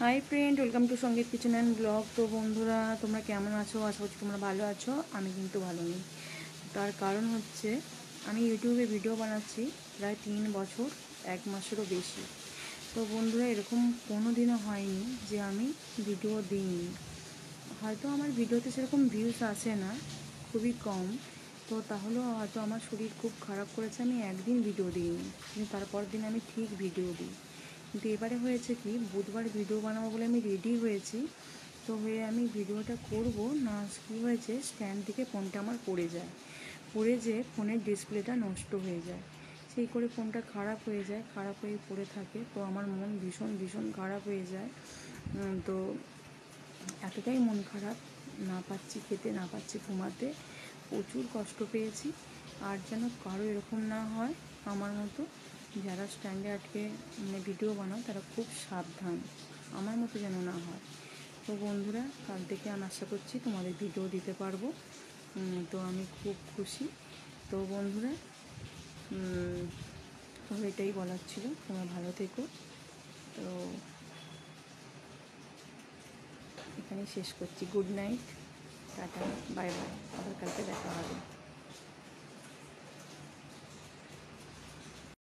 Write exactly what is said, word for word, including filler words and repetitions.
High friend, welcome to Sangeet kitchen and blog. তো বন্ধুরা, তোমরা কেমন আছো? আশা করছি তোমরা ভালো আছো। আমি কিন্তু ভালো নেই। তার কারণ হচ্ছে আমি ইউটিউবে ভিডিও বানাচ্ছি প্রায় তিন বছর এক মাসেরও বেশি। তো বন্ধুরা, এরকম কোনো দিনও হয়নি যে আমি ভিডিও দিইনি। হয়তো আমার ভিডিওতে সেরকম ভিউজ আসে না, খুবই কম। তো তাহলেও হয়তো আমার শরীর খুব খারাপ করেছে, আমি একদিন ভিডিও দিইনি, কিন্তু তারপর দিন আমি ঠিক ভিডিও দিই। কিন্তু এবারে হয়েছে কি, বুধবার ভিডিও বানাবো বলে আমি রেডি হয়েছি। তো হয়ে আমি ভিডিওটা করব না, কী হয়েছে, স্ট্যান্ড থেকে ফোনটা আমার পড়ে যায়। পড়ে যেয়ে ফোনের ডিসপ্লেটা নষ্ট হয়ে যায়। সেই করে ফোনটা খারাপ হয়ে যায়, খারাপ হয়ে পড়ে থাকে। তো আমার মন ভীষণ ভীষণ খারাপ হয়ে যায়। তো এতটাই মন খারাপ, না পাচ্ছি খেতে, না পাচ্ছি ঘুমাতে, প্রচুর কষ্ট পেয়েছি। আর যেন কারো এরকম না হয় আমার মতো। যারা স্ট্যান্ডে আটকে মানে ভিডিও বানাও, তারা খুব সাবধান, আমার মতো যেন না হয়। তো বন্ধুরা, কাল থেকে আমি আশা করছি তোমাদের ভিডিও দিতে পারবো। তো আমি খুব খুশি। তো বন্ধুরা, তো এটাই বলার ছিল। তোমরা ভালো থেকো। তো এখানেই শেষ করছি। Good night, tata, bye bye. আবার কালকে দেখা হবে।